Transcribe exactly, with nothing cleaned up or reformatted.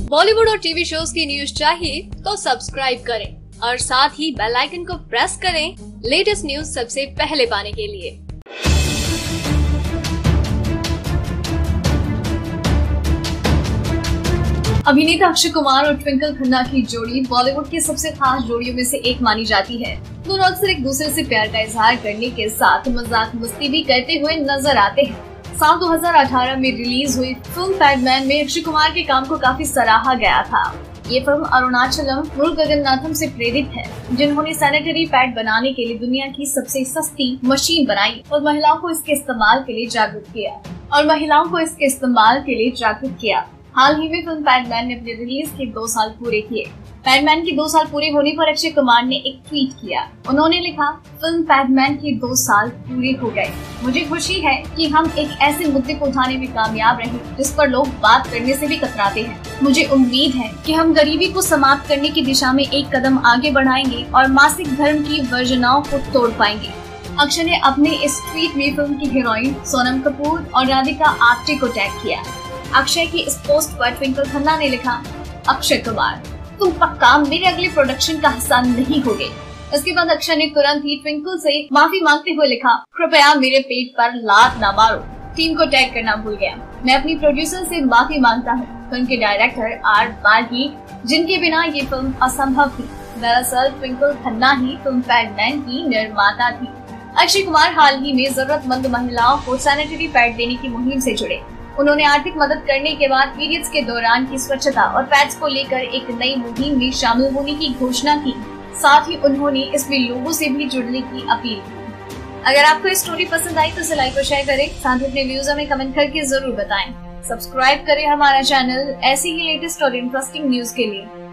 बॉलीवुड और TV shows की news चाहिए तो सब्सक्राइब करें और साथ ही बेल आइकन को प्रेस करें लेटेस्ट न्यूज सबसे पहले पाने के लिए। अभिनेता अक्षय कुमार और ट्विंकल खन्ना की जोड़ी बॉलीवुड की सबसे खास जोड़ियों में से एक मानी जाती है। दोनों अक्सर एक दूसरे से प्यार का इजहार करने के साथ मजाक मस्ती भी करते हुए नजर आते हैं। साल दो हज़ार अठारह में रिलीज हुई फिल्म पैडमैन में अक्षय कुमार के काम को काफी सराहा गया था। ये फिल्म अरुणाचलम मुरुगनाथम से प्रेरित है, जिन्होंने सैनिटरी पैड बनाने के लिए दुनिया की सबसे सस्ती मशीन बनाई और महिलाओं को इसके इस्तेमाल के लिए जागरूक किया और महिलाओं को इसके इस्तेमाल के लिए जागरूक किया। हाल ही में फिल्म पैडमैन ने अपने रिलीज के दो साल पूरे किए। पैडमैन के दो साल पूरे होने पर अक्षय कुमार ने एक ट्वीट किया। उन्होंने लिखा, फिल्म पैडमैन के दो साल पूरे हो गए। मुझे खुशी है कि हम एक ऐसे मुद्दे को उठाने में कामयाब रहे जिस पर लोग बात करने से भी कतराते हैं। मुझे उम्मीद है कि हम गरीबी को समाप्त करने की दिशा में एक कदम आगे बढ़ाएंगे और मासिक धर्म की वर्जनाओं को तोड़ पाएंगे। अक्षय ने अपने इस ट्वीट में फिल्म की हीरोइन सोनम कपूर और राधिका आप्टे को टैग किया। अक्षय की इस पोस्ट पर ट्विंकल खन्ना ने लिखा, अक्षय कुमार, तुम पक्का मेरे अगले प्रोडक्शन का हिस्सा नहीं होगे। इसके बाद अक्षय ने तुरंत ही ट्विंकल से माफी मांगते हुए लिखा, कृपया मेरे पेट पर लात ना मारो। टीम को टैग करना भूल गया। मैं अपनी प्रोड्यूसर से माफी मांगता हूँ। फिल्म के डायरेक्टर आर बागी, जिनके बिना ये फिल्म असंभव थी। दरअसल ट्विंकल खन्ना ही फिल्म पैडमैन की निर्माता थी। अक्षय कुमार हाल ही में जरूरतमंद महिलाओं को सैनिटरी पैड देने की मुहिम से जुड़े। उन्होंने आर्थिक मदद करने के बाद पीरियड्स के दौरान की स्वच्छता और पैड्स को लेकर एक नई मुहिम में शामिल होने की घोषणा की। साथ ही उन्होंने इसमें लोगों से भी जुड़ने की अपील की। अगर आपको ये स्टोरी पसंद आई तो इसे लाइक और शेयर करें। साथ ही अपने व्यूज हमें कमेंट करके जरूर बताएं। सब्सक्राइब करें हमारा चैनल ऐसी ही लेटेस्ट और इंटरेस्टिंग न्यूज के लिए।